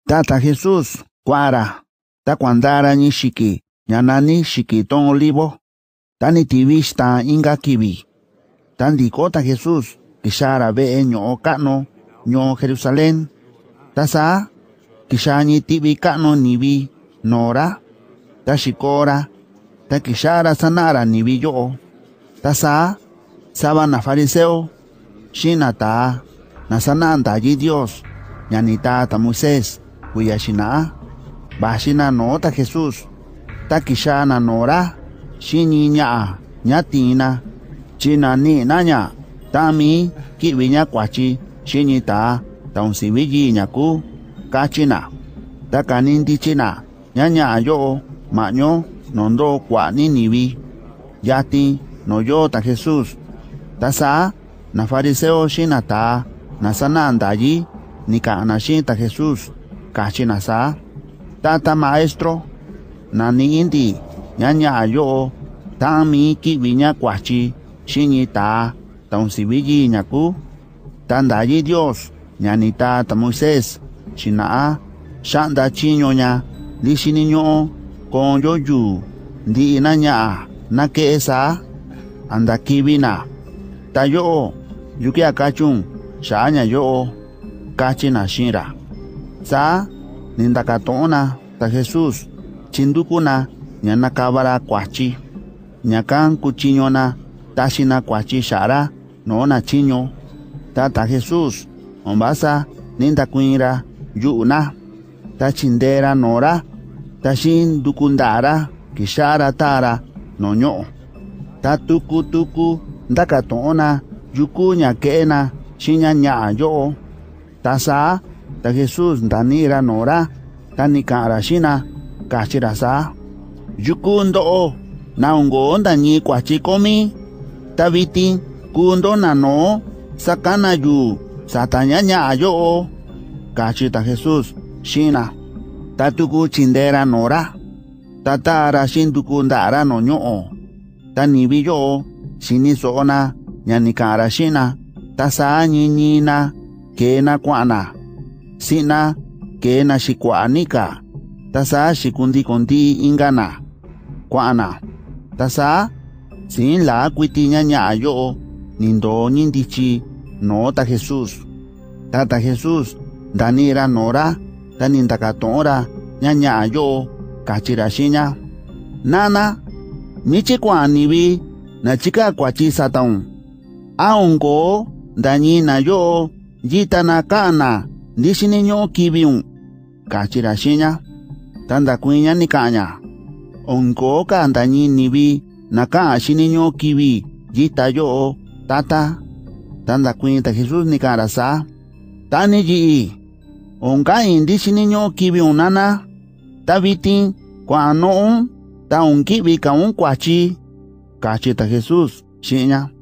Tata Jesús cuara ta cuandara ni shiki ñanani shiki ton olivo tani tivista inga kibi tan dikota Jesús kishara ve ño kano ño Jerusalén tasa kishani tibi kano nibi nora ta shikora ta kishara sanara nibi yo tasa sabana fariseo shinata nasananda allí Dios ñanita ta Moisés kuyashina bashina nota Jesús ta kishana nora shini nya nyatina china ni nanya tami kibinya kwachi shini ta unsibiji nyaku kachina ta kanindi china nyanya yo maño nondo kwa ni nibi yati no yo ta Jesús tasa na fariseo shina ta nasananda allí ni kana shinta Jesús kachina sa tata maestro nani indi ñaña yo tami kibiña kwachi shini ta unsibiji nyaku tandayi Dios ñanita ta Moisés shina shanda chiñoña li shini ño con yo yu ndi naña na ke esa anda kibina ta yo yuki akachun shaña yo kachina shira sa nindakatona ta Jesús chindukuna ñana kabara kwachi ñakan kuchiñona tashina kwachi shara nona chiño ta Jesús ombasa nindakuira yuna ta chindera nora tashin dukundara kishara tara noño ta tuku ndakatona yuku ñakena shiña ña yo tasa ta Jesús danira nora tanikara shina kachira sa yukundo na ungo ndani kwachi komi tabiti kundo na no sakana yu satanya nya yo kachita Jesús shina tatuku chindera nora tatara shindukundara no nyo tanibi yo shini sona ñanikara shina tasa ñiñina kena kwana sina kena shikwanika tasa shikundi kondi ingana kwana tasa sin la kuitiña ña yo nindo nindichi no ta Jesús tata Jesús danira nora tanindakatora ña yo kachira shiña nana michi kwanibi na chika kwachi sataun aungo dañina yo yitana kana ndishini ño kibiun kachira shiña tanda kuiña ni kaña onko ka dañi nibi naka shini ño kibi yita yo tata tanda kuinta Jesús ni karasa tani yi onka indi shini ño kibiun nana tabiti kwa no ta un kibi ka un kwachi kachita Jesús shiña